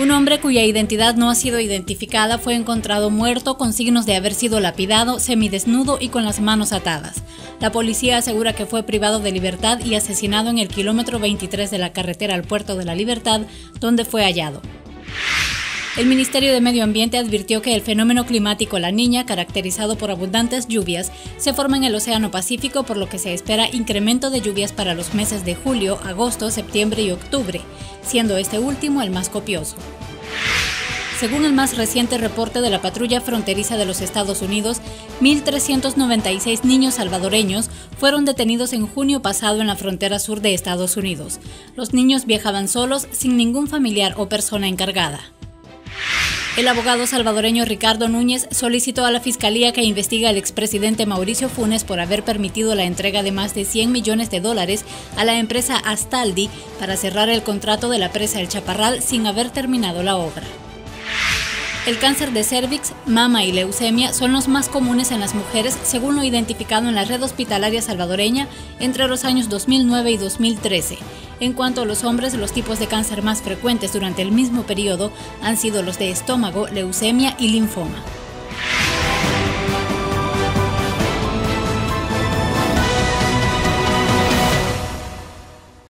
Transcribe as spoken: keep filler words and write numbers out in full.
Un hombre cuya identidad no ha sido identificada fue encontrado muerto con signos de haber sido lapidado, semidesnudo y con las manos atadas. La policía asegura que fue privado de libertad y asesinado en el kilómetro veintitrés de la carretera al Puerto de la Libertad, donde fue hallado. El Ministerio de Medio Ambiente advirtió que el fenómeno climático La Niña, caracterizado por abundantes lluvias, se forma en el Océano Pacífico, por lo que se espera incremento de lluvias para los meses de julio, agosto, septiembre y octubre, siendo este último el más copioso. Según el más reciente reporte de la Patrulla Fronteriza de los Estados Unidos, mil trescientos noventa y seis niños salvadoreños fueron detenidos en junio pasado en la frontera sur de Estados Unidos. Los niños viajaban solos, sin ningún familiar o persona encargada. El abogado salvadoreño Ricardo Núñez solicitó a la Fiscalía que investigue al expresidente Mauricio Funes por haber permitido la entrega de más de cien millones de dólares a la empresa Astaldi para cerrar el contrato de la presa El Chaparral sin haber terminado la obra. El cáncer de cérvix, mama y leucemia son los más comunes en las mujeres, según lo identificado en la red hospitalaria salvadoreña entre los años dos mil nueve y dos mil trece. En cuanto a los hombres, los tipos de cáncer más frecuentes durante el mismo periodo han sido los de estómago, leucemia y linfoma.